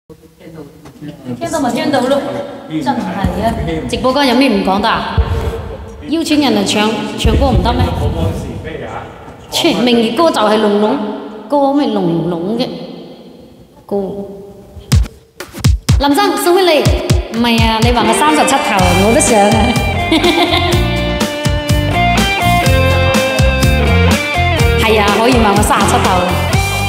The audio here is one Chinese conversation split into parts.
聽到咪聽到咯，真係啊！直播間有咩唔講得啊？邀請人嚟唱歌唔得咩？切，明月歌就係龍龍歌咩龍龍嘅歌。林生送俾你，唔係啊，你話我37頭，我都想啊。係啊，可以話我37頭。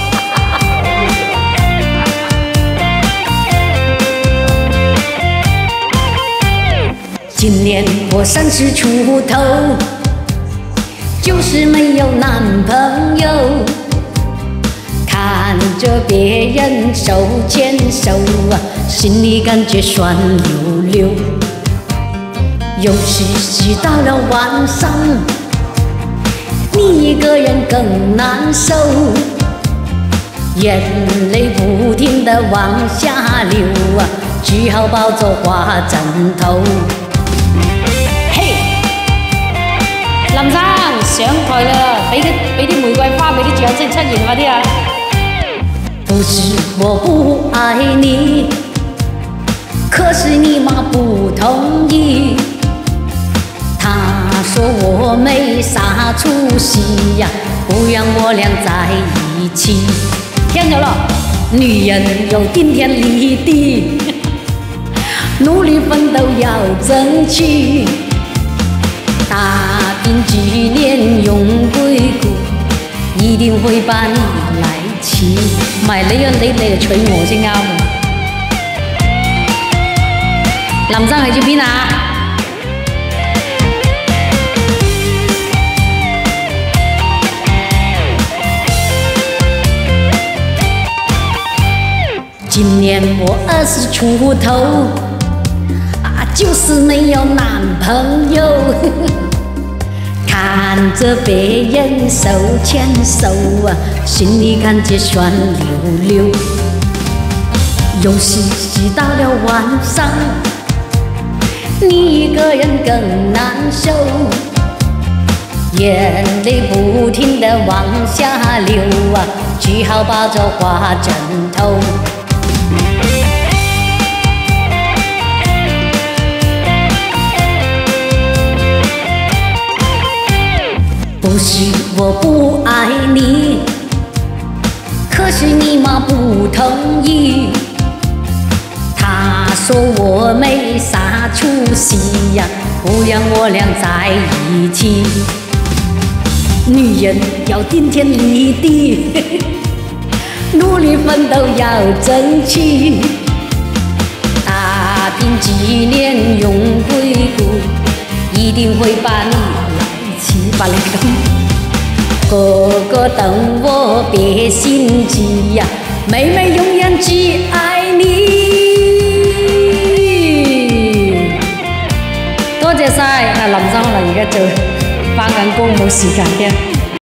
今年我30出頭，就是沒有男朋友，看着別人手牽手啊，心裡感覺酸溜溜。有時到了晚上，你一個人更難受，眼淚不停地往下流啊，只好抱着花枕頭。林生上台啦，俾啲玫瑰花，俾啲掌聲出現快啲啊！不是我不愛你，可是你媽不同意。她說我沒啥出息呀，不讓我倆在一起。聽咗咯，女人有頂天立地，努力奮鬥要爭取。打拼幾年永歸故，一定會把你來娶。唔係你嚟娶我先啱。林生去咗邊啊？今年我20出頭，就是沒有男朋友。看着別人手牽手啊，心裡感覺酸溜溜。有時到了晚上，你一個人更難受，眼淚不停地往下流啊，只好抱着花枕頭。不是我不愛你，可是你媽不同意。她說我沒啥出息呀，不讓我倆在一起。女人要頂天立地，努力奮鬥要爭取。打拼幾年永歸故，一定會把你把你咁，哥哥等我別心急呀，妹妹永遠只愛你。多謝晒，林生可能而家做返緊工冇時間聽。